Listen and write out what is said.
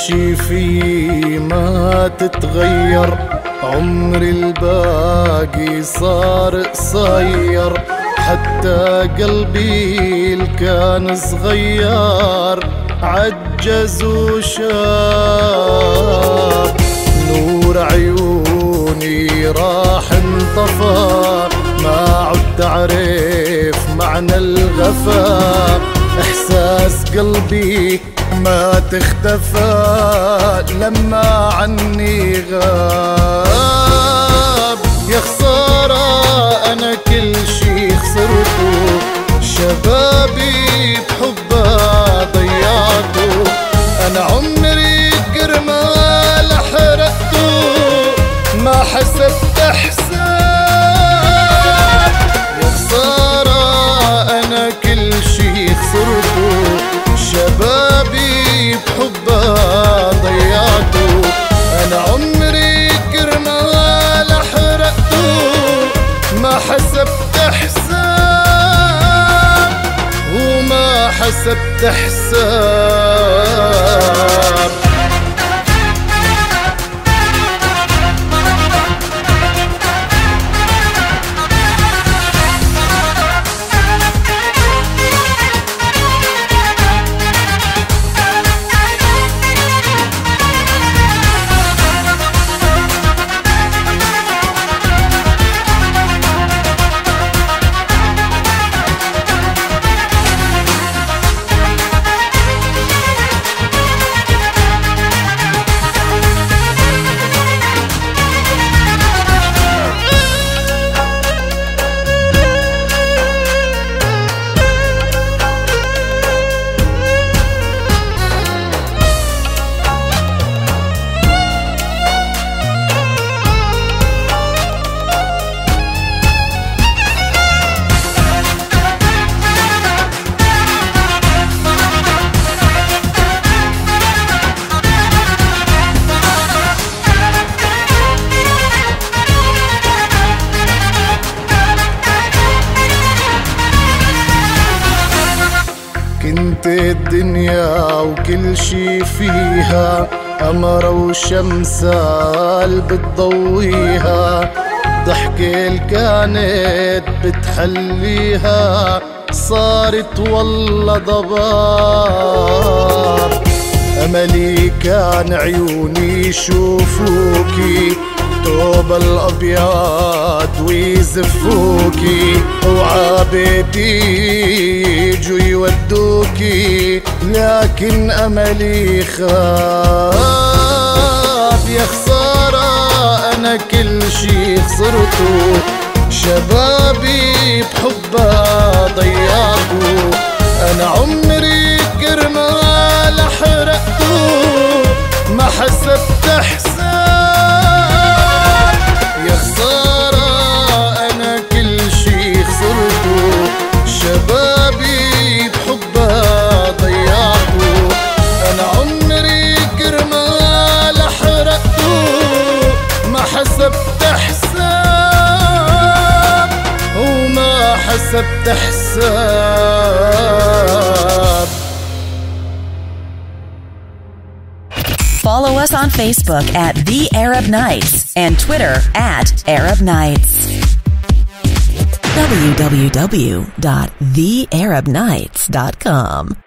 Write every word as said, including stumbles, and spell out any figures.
شي فيه ما تتغير، عمري الباقي صار قصير، حتى قلبي اللي كان صغير عجز وشاب. نور عيوني راح انطفى، ما عدت أعرف معنى الغفا، إحساس قلبي ما تختفى لما عني غاب. يا خسارة أنا كل شي خسرته، شبابي بحبها ضيعته، أنا عمري كرمال حرقته، ما حسبت حساب. يا خسارة أنا كل شي خسرته، شبابي بحبها ضيعته، أنا عمري كرمال حرقته، ما حسبت حساب وما حسبت حساب. كنت الدنيا وكل شي فيها، قمرة وشمسة اللي بتضويها، ضحكة اللي كانت بتحليها صارت والله ضباب. أملي كان عيوني يشوفوكي، توب الأبيض ويزفوكي، وعابيتي يجوا يودوكي، لكن أملي خاب. يا خسارة أنا كل شي خسرته، شبابي بحبها ضيعته، أنا عمري كرمال حرقته، ما حسبت حساب. يا خسارة أنا كل شي خسرته، شبابي بحبها ضيعته، أنا عمري كرمال حرقته، ما حسبت حساب وما حسبت حساب. Follow us on Facebook at The Arab Nights and Twitter at Arab Nights. w w w dot the arab nights dot com